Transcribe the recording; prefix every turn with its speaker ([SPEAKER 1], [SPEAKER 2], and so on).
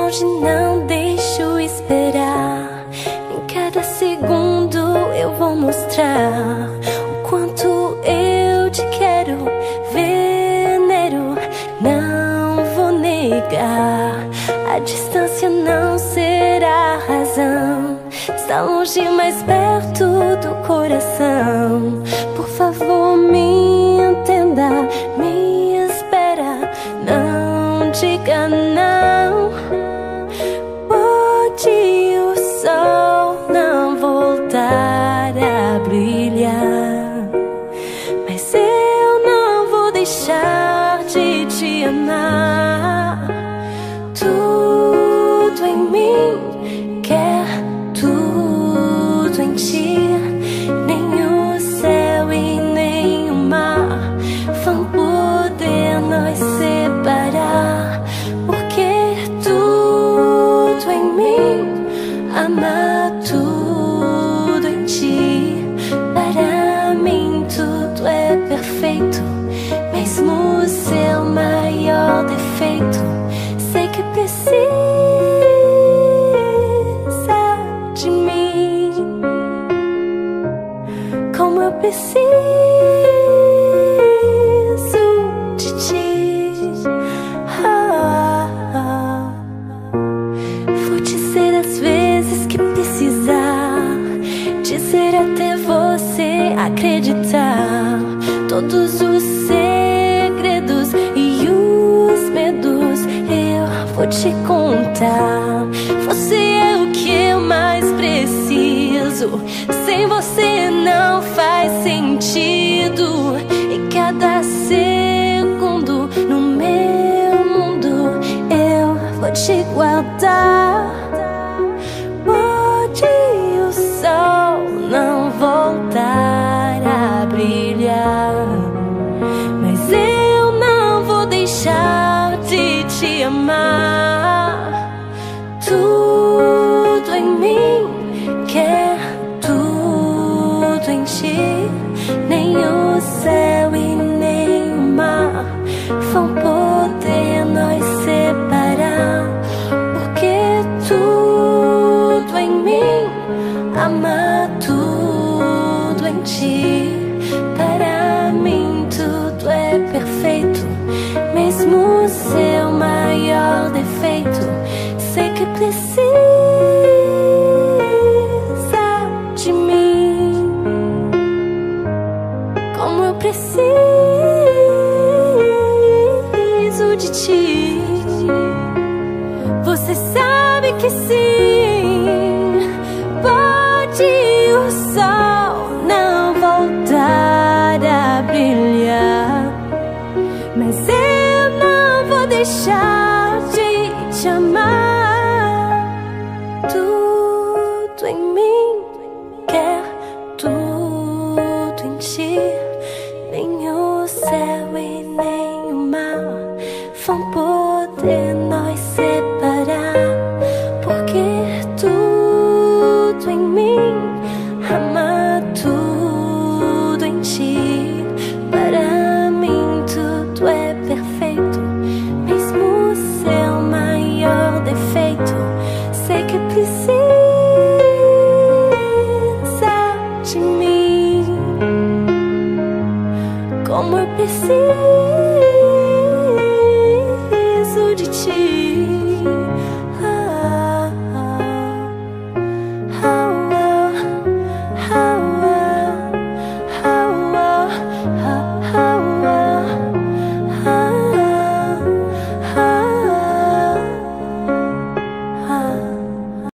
[SPEAKER 1] longe, não deixo esperar. Em cada segundo eu vou mostrar o quanto eu te quero. Venero, não vou negar. A distância não será razão. Está longe, mais perto do coração. Por favor, me entenda, me espera, não diga não. Pode o sol não voltar a brilhar, mas eu não vou deixar de te amar. Tudo em mim quer tudo em ti. Nem o céu e nem o mar vão poder nos separar, porque tudo em mim ama tudo em ti. Para mim tudo é perfeito, mesmo o seu maior defeito. Sei que precisa de mim, como eu preciso de ti. Vou dizer as vezes que precisar, dizer até você acreditar. Todos os segredos e os medos eu vou te contar. Você é o que eu mais preciso. Sem você não faz sentido. E cada segundo no meu mundo eu vou te guardar. Pode o sol não voltar a brilhar, mas eu não vou deixar de te amar. Tudo em mim quer tudo em ti. Nem o céu e nem o mar vão poder nos separar, porque tudo em mim ama tudo em ti. Para mim tudo é perfeito, mesmo o seu maior defeito. Sei que precisa de mim, como eu preciso de ti. Você sabe que sim. Pode o sol não voltar a brilhar, mas eu não vou deixar de te amar. Tudo em mim quer tudo em ti. Nem o céu e nem o mar vão poder nos separar, porque tudo em mim ama tudo em ti. Para mim tudo é perfeito, mesmo o seu maior defeito. Sei que precisa de mim, como eu preciso